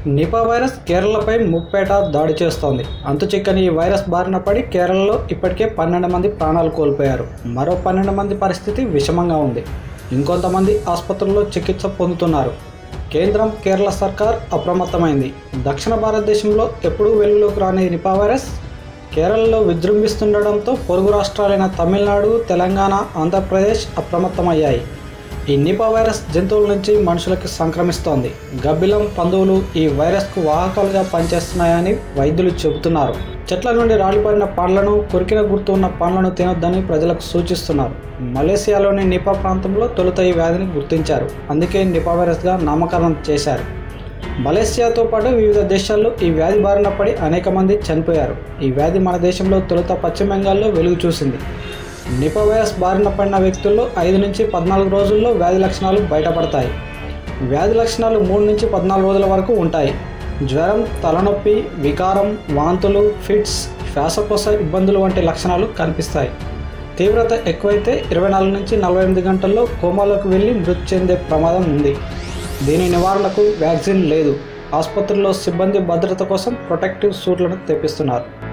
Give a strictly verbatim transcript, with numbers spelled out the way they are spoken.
Nipah virus కేరళపై ముప్పేట దాడి చేస్తోంది. అంతుచిక్కని ఈ వైరస్ బారిన పడి కేరళలో ఇప్పటికే పన్నెండు మంది ప్రాణాలు కోల్పోయారు. మరో పన్నెండు మంది పరిస్థితి విషమంగా ఉంది. ఇంకొంతమంది ఆసుపత్రుల్లో చికిత్స పొందుతున్నారు. కేంద్రం, కేరళ సర్కార్ అప్రమత్తమైంది. దక్షిణ భారతదేశంలో ఎప్పుడూ వెలుగులోకి రాని నిపా వైరస్ కేరళలో విజృంభిస్తుండటంతో పొరుగు రాష్ట్రాలైన తమిళనాడు, తెలంగాణ, ఆంధ్రప్రదేశ్ అప్రమత్తమయ్యాయి. ఈ నిపా వైరస్ జంతువుల నుంచి మనుషులకి సంక్రమిస్తోంది. గబ్బిలం, పందువులు ఈ వైరస్కు వాహకాలుగా పనిచేస్తున్నాయని వైద్యులు చెబుతున్నారు. చెట్ల నుండి రాలిపడిన పండ్లను, కొరికిన గుర్తు ఉన్న పండ్లను తినొద్దని ప్రజలకు సూచిస్తున్నారు. మలేసియాలోని నిపా ప్రాంతంలో తొలుత ఈ వ్యాధిని గుర్తించారు. అందుకే నిపా వైరస్గా నామకరణం చేశారు. మలేసియాతో పాటు వివిధ దేశాల్లో ఈ వ్యాధి బారిన పడి అనేక మంది చనిపోయారు. ఈ వ్యాధి మన దేశంలో తొలుత పశ్చిమ బెంగాల్లో వెలుగు చూసింది. నిపా వైరస్ బారిన పడిన వ్యక్తుల్లో ఐదు నుంచి పద్నాలుగు రోజుల్లో వ్యాధి లక్షణాలు బయటపడతాయి. వ్యాధి లక్షణాలు మూడు నుంచి పద్నాలుగు రోజుల వరకు ఉంటాయి. జ్వరం, తలనొప్పి, వికారం, వాంతులు, ఫిట్స్, శ్వాసకోశ ఇబ్బందులు వంటి లక్షణాలు కనిపిస్తాయి. తీవ్రత ఎక్కువైతే ఇరవై నాలుగు నుంచి నలభై ఎనిమిది గంటల్లో కోమాలోకి వెళ్ళి మృతి చెందే ప్రమాదం ఉంది. దీని నివారణకు వ్యాక్సిన్ లేదు. ఆసుపత్రుల్లో సిబ్బంది భద్రత కోసం ప్రొటెక్టివ్ సూట్లను తెప్పిస్తున్నారు.